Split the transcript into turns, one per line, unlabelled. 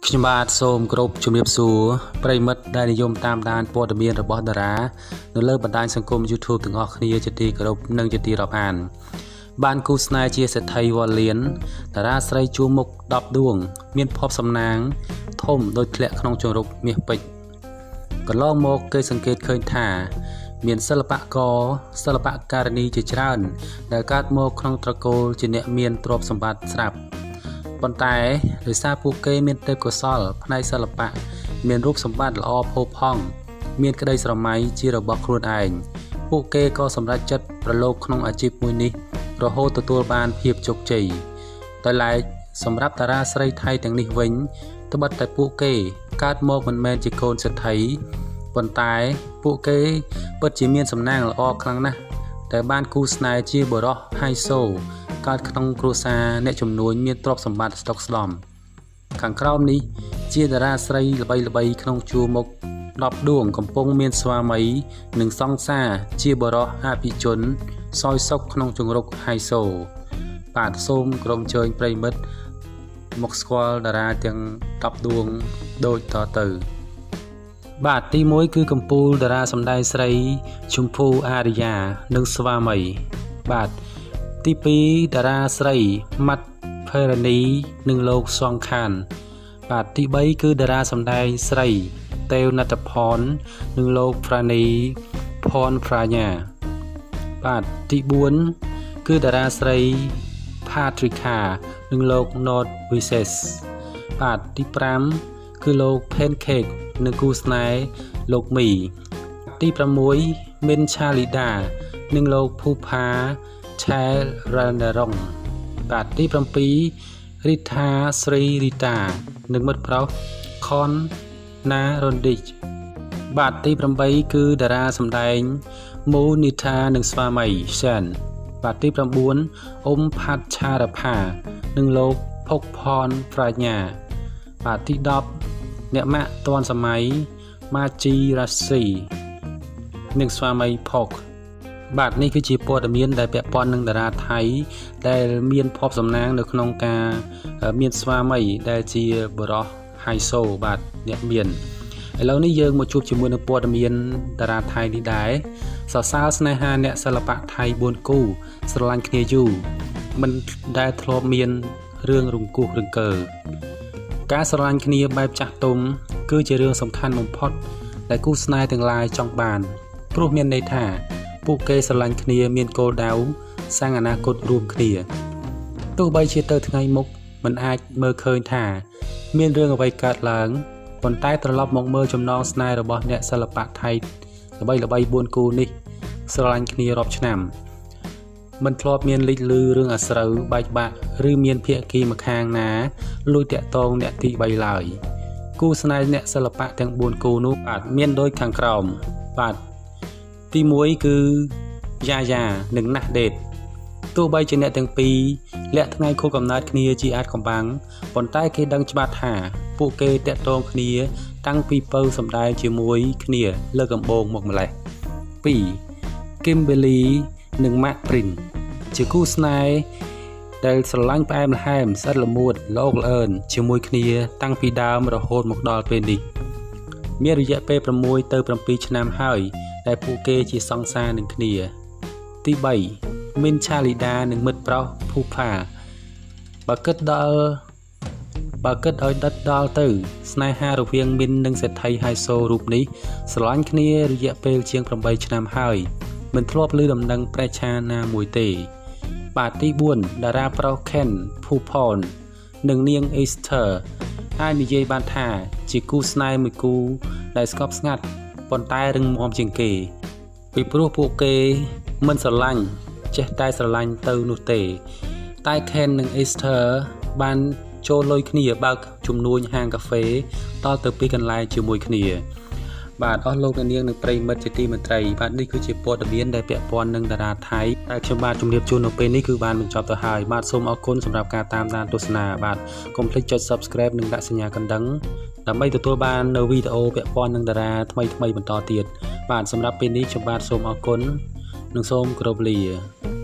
ខ្ញុំបាទសូមគោរពជំរាបសួរប្រិមិត្តដែលនិយមតាមដានព័ត៌មានរបស់តារានៅលើបណ្ដាញសង្គម YouTube ទាំងអស់គ្នាជាទីគោរពនិងជាទីរាប់អានបានគូស្នេហ៍ជាសេដ្ឋីវ៉ាលៀនតារាស្រីជួមុខ10ដួងមានភ័ព្វសំណាងធំដូចធ្លាក់ក្នុងជង្រុកមាសពេជ្រកន្លងមកគេសង្កេតឃើញថាមានសិល្បករសិល្បករនីជាច្រើនដែលកើតមកក្នុងត្រកូលជាអ្នកមានទ្រព្យសម្បត្តិស្រាប់ប៉ុន្តែដោយសារពួកគេមានទេពកោសល្យផ្នែកសិល្បៈមានរូបសម្បត្តិល្អផូរផង់មានក្តីស្រមៃជារបស់ខ្លួនឯងពួកគេក៏សម្រេចចិត្តប្រឡូកក្នុងអាជីពមួយនេះរហូតទទួលបានភាពជោគជ័យដោយឡែកសម្រាប់តារាស្រីថៃទាំងនេះវិញត្បិតតែពួកគេកើតមកមិនមែនជាកូនសេដ្ឋីប៉ុន្តែពួកគេពិតជាមានសំណាងល្អខ្លាំងណាស់តែបានគូស្នេហ៍ជាបុរសហៃសូកើតក្នុងគ្រួសារអ្នកជំនួញមានទ្រព្យសម្បត្តិស្តុកស្តម្ភខាងក្រោមនេះជាតារាស្រីល្បីៗក្នុងជួរមុខ10ដួងកំពុងមានស្វាមីនិងសង្សារជាបុរសអភិជនសោយសុខក្នុងជង្រុកហៃសូបាទសូមក្រុមជើញប្រិមិត្តមកស្គាល់តារាទាំង10ដួងដូចតទៅបាទទី1គឺកំពូលតារាសម្ដែងស្រីជម្ភូអារ្យានិងស្វាមីបាទទី2តារាស្រីម៉ាត់ផេរ៉ានីនិងលោកសងខានបាទទី3គឺតារាសម្ដែងស្រីតេវណត្តផននិងលោកប្រានីផនប្រាញាបាទទី4គឺតារាស្រីផាទ្រីខានិងលោកណូតវីសេសបាទទី5គឺលោកផេនខេកនិងគូស្នេហ៍លោកមីទី6មីនឆាលីដានិងលោកភូផាឆែរ៉ានរងបាទទី7រីថាស្រីរីតានិងមិត្តប្រុសខនណារ៉ុនឌីចបាទទី8គឺតារាសម្ដែងមូនីថានិងស្វាមីសានបាទទី9អ៊ុំផាត់ឆារផានិងលោកភុកផនប្រាជ្ញាបាទទី10អ្នកម៉ាក់ទាន់សម័យម៉ាជីរ៉ាស៊ីនិងស្វាមីផុកបាទនេះគឺជាព័ត៌មានដែលពាក់ព័ន្ធនឹងតារាថៃដែលមានភ័ព្វសំណាងនៅក្នុងការមានស្វាមីដែលជាបុរសហៃសូបាទអ្នកមានឥឡូវនេះយើងមកជួបជាមួយនឹងព័ត៌មានតារាថៃនេះដែរសរសើរស្នេហាអ្នកសិល្បៈថៃ4គូស្រឡាញ់គ្នាយូរមិនដែលធ្លាប់មានរឿងរង្គោះរង្គើការស្រឡាញ់គ្នាបែបចាស់ទុំគឺជារឿងសំខាន់បំផុតដែលគូស្នេហ៍ទាំងឡាយចង់បានព្រោះមានន័យថាពួកគេស្រឡាញ់គ្នាមានគោលដៅសាងអនាគតរួមគ្នាទោះបីជាទៅថ្ងៃមុខមិនអាចមើលឃើញថាមានរឿងអ្វីកើតឡើងប៉ុន្តែត្រឡប់មកមើលចំណងស្នេហ៍របស់អ្នកសិល្បៈថៃល្បីៗ4គូនេះស្រឡាញ់គ្នារាប់ឆ្នាំមិនធ្លាប់មានលេចឮរឿងអាស្រូវបែកបាក់ឬមានភាគីម្ខាងណាលួចតាក់ទងអ្នកទី3ឡើយគូស្នេហ៍អ្នកសិល្បៈទាំង4គូនោះបាទមានដូចខាងក្រោមបាទទី1គឺយ៉ាយ៉ានិងណាស់ដេតទោះបីជាអ្នកទាំងពីរលាក់ថ្ងៃខួបកំណើតគ្នាជាអាចកំបាំងប៉ុន្តែគេដឹងច្បាស់ថាពួកគេតាក់ទងគ្នាតាំងពីពៅសម្ដែងជាមួយគ្នាលើកដំបូងមកម្លេះ2 Kimberly និង Mark Prin ជាគូស្នេហ៍ដែលស្រឡាញ់ផ្អែមល្ហែមស្អិតល្មួតល្អកល្អើនជាមួយគ្នាតាំងពីដើមរហូតមកដល់ពេលនេះមានរយៈពេល6ទៅ7ឆ្នាំហើយដែលពួកគេជាសង្សារនឹងគ្នាទី3មីនឆាលីដានិងមិត្តប្រុសភូផាបើគិតឲ្យដិតដល់ទៅស្នេហារវាងមីននិងសេដ្ឋីហៃសូរូបនេះស្រឡាញ់គ្នារយៈពេលជាង8ឆ្នាំហើយមិនធ្លាប់ឮដំណឹងប្រេះឆាណាមួយទេបាទទី4តារាប្រុស Ken ភូផននិងនាង Esther អាចនិយាយបានថាជាគូស្នេហ៍មួយគូដែលស្កប់ស្ងាត់ប៉ុន្តែរឹងមាំជាងគេពីព្រោះពួកគេមិនស្រឡាញ់ចេះតែស្រឡាញ់ទៅនោះទេតែ Ken និង Esther បានចូលលុយគ្នាបើកជំនួញហាងកាហ្វេតទៅពីកន្លែងជាមួយគ្នាបាទអស់លោកអ្នកនាងនិងប្រិមិត្តជាទីមេត្រីបាទនេះគឺជាព័ត៌មានដែលពាក់ព័ន្ធនឹងតារាថៃដែលខ្ញុំបាទជម្រាបជូននៅពេលនេះគឺបានបញ្ចប់ទៅហើយបាទសូមអរគុណសម្រាប់ការតាមដានទស្សនាបាទកុំភ្លេចចុច Subscribe និងដាក់សញ្ញាកណ្ដឹងដើម្បីទទួលបាននៅវីដេអូពាក់ព័ន្ធនឹងតារាថ្មីៗបន្តទៀតបាទសម្រាប់ពេលនេះខ្ញុំបាទសូមអរគុណនិងសូមគោរពលា